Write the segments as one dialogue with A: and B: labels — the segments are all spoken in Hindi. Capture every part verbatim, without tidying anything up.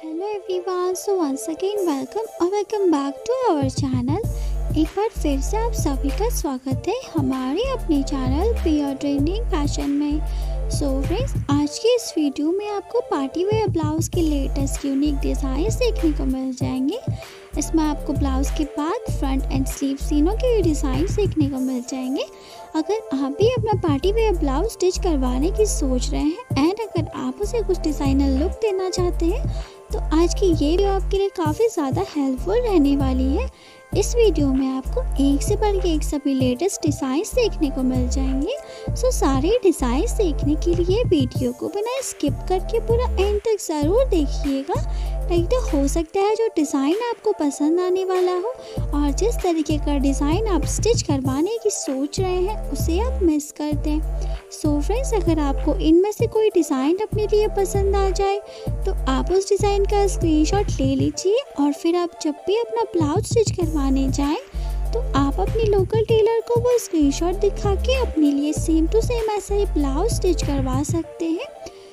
A: Hello everyone, so once again welcome और welcome back to our channel. एक बार फिर से आप सभी का स्वागत है हमारे अपने चैनल प्योर ट्रेंडिंग फैशन में। सो फ्रेंड्स, आज के इस वीडियो में आपको पार्टी वेयर ब्लाउज़ के लेटेस्ट यूनिक डिज़ाइन देखने को मिल जाएंगे। इसमें आपको ब्लाउज़ के बाद फ्रंट एंड स्लीव तीनों के डिज़ाइन देखने को मिल जाएंगे। अगर आप भी अपना पार्टी वेयर ब्लाउज स्टिच करवाने की सोच रहे हैं एंड अगर आप उसे कुछ डिज़ाइनर लुक देना चाहते हैं तो आज की ये वीडियो आपके लिए काफ़ी ज़्यादा हेल्पफुल रहने वाली है। इस वीडियो में आपको एक से बढ़ के एक सभी लेटेस्ट डिज़ाइन देखने को मिल जाएंगे। सो सारे डिज़ाइन देखने के लिए वीडियो को बिना स्किप करके पूरा एंड तक ज़रूर देखिएगा। नहीं तो हो सकता है जो डिज़ाइन आपको पसंद आने वाला हो और जिस तरीके का डिज़ाइन आप स्टिच करवाने की सोच रहे हैं उसे आप मिस कर दें। सो फ्रेंड्स, अगर आपको इनमें से कोई डिज़ाइन अपने लिए पसंद आ जाए तो आप उस डिज़ाइन का स्क्रीनशॉट ले लीजिए और फिर आप जब भी अपना ब्लाउज स्टिच करवाने जाएं तो आप अपनी लोकल टेलर को वो स्क्रीनशॉट दिखा के अपने लिए सेम टू सेम ऐसा ही ब्लाउज स्टिच करवा सकते हैं।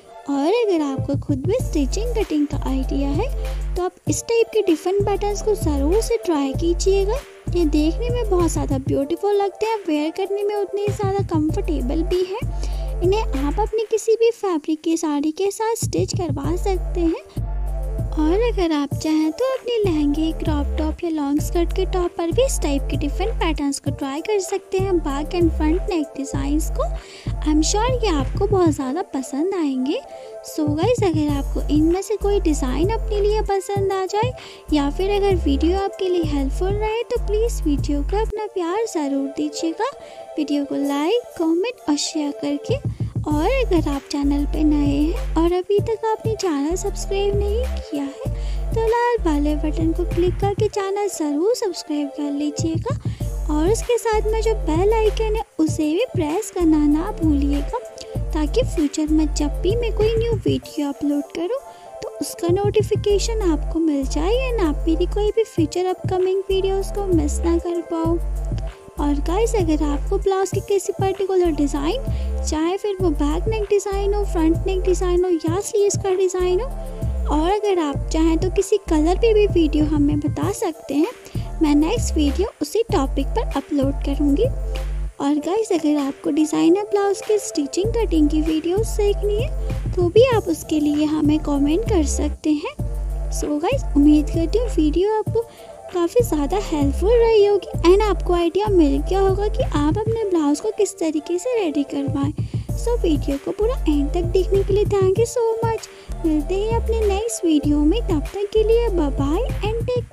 A: और अगर आपको खुद भी स्टिचिंग कटिंग का आइडिया है तो आप इस टाइप के डिफरेंट पैटर्न्स को ज़रूर से ट्राई कीजिएगा। ये देखने में बहुत ज़्यादा ब्यूटीफुल लगते हैं, वेयर करने में उतने ज़्यादा कंफर्टेबल भी है। इन्हें आप अपनी किसी भी फैब्रिक की साड़ी के साथ स्टिच करवा सकते हैं। और अगर आप चाहें तो अपने लहंगे, क्रॉप टॉप या लॉन्ग स्कर्ट के टॉप पर भी इस टाइप के डिफरेंट पैटर्न्स को ट्राई कर सकते हैं। Back and front neck designs को आई एम श्योर ये आपको बहुत ज़्यादा पसंद आएंगे। सो गाइस, अगर आपको इनमें से कोई डिज़ाइन अपने लिए पसंद आ जाए या फिर अगर वीडियो आपके लिए हेल्पफुल रहे तो प्लीज़ वीडियो को अपना प्यार ज़रूर दीजिएगा। वीडियो को लाइक, कमेंट और शेयर करके। और अगर आप चैनल पे नए हैं और अभी तक आपने चैनल सब्सक्राइब नहीं किया है तो लाल वाले बटन को क्लिक करके चैनल ज़रूर सब्सक्राइब कर लीजिएगा और उसके साथ में जो बेल आइकन है उसे भी प्रेस करना ना भूलिएगा ताकि फ्यूचर में जब भी मैं कोई न्यू वीडियो अपलोड करूं तो उसका नोटिफिकेशन आपको मिल जाए एंड आप मेरी कोई भी फ्यूचर अपकमिंग वीडियोस को मिस ना कर पाओ। और गाइस, अगर आपको ब्लाउज़ के किसी पर्टिकुलर डिज़ाइन, चाहे फिर वो बैक नेक डिज़ाइन हो, फ्रंट नेक डिज़ाइन हो या स्लीव्स का डिज़ाइन हो, और अगर आप चाहें तो किसी कलर पे भी वीडियो हमें बता सकते हैं। मैं नेक्स्ट वीडियो उसी टॉपिक पर अपलोड करूँगी। और गाइस, अगर आपको डिज़ाइनर ब्लाउज़ के स्टिचिंग कटिंग की वीडियोस देखनी है तो भी आप उसके लिए हमें कमेंट कर सकते हैं। सो गाइस, उम्मीद करती हूँ वीडियो आपको काफ़ी ज़्यादा हेल्पफुल रही होगी एंड आपको आइडिया मिल गया होगा कि आप अपने ब्लाउज़ को किस तरीके से रेडी करवाएं। सो वीडियो को पूरा एंड तक देखने के लिए थैंक यू सो मच। मिलते हैं अपने नेक्स्ट वीडियो में, तब तक के लिए बाय बाय एंड टेक